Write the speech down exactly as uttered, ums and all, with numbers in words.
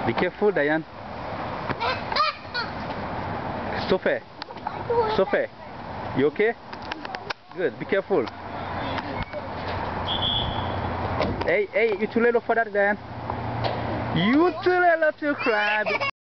Be careful, Diane. Sophie. Sophie. You okay? Good. Be careful. Hey, hey, you too little for that, Diane. You too little to cry.